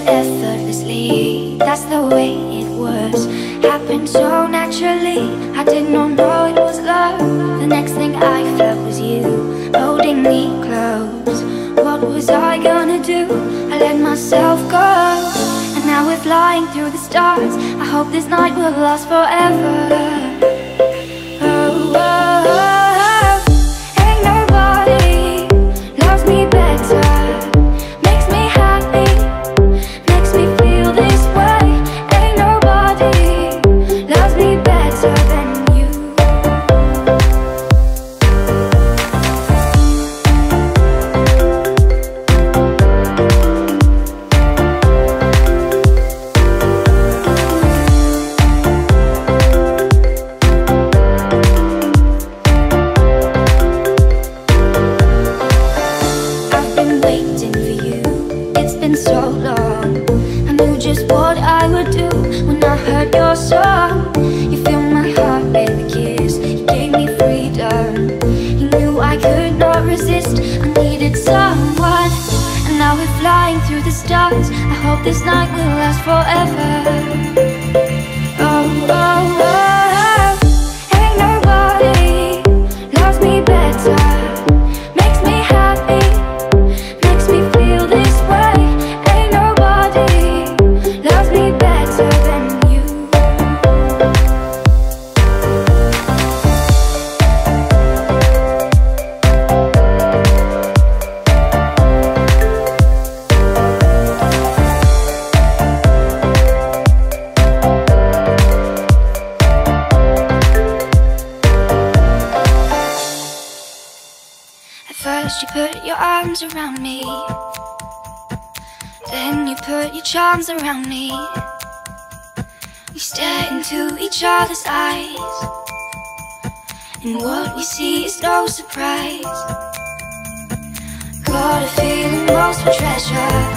it effortlessly. That's the way it was. Happened so naturally. I did not know it was love. The next thing I felt was you holding me close. What was I gonna do? I let myself go, and now we're flying through the stars. I hope this night will last forever. Oh, oh, oh. Ain't nobody loves me better. Makes me happy, makes me feel this way. Ain't nobody loves me better than you. I've been waiting for you, it's been so long. I knew just what I would do when I heard your song. You filled my heart with a kiss, you gave me freedom. You knew I could not resist, I needed someone. And now we're flying through the stars. I hope this night will last forever. Oh, oh, oh. Ain't nobody loves me better. Makes me happy, makes me feel this way. Ain't nobody loves me better than you. At first you put your arms around me, then you put your charms around me. We stare into each other's eyes, and what we see is no surprise. Got a feeling lost for treasure.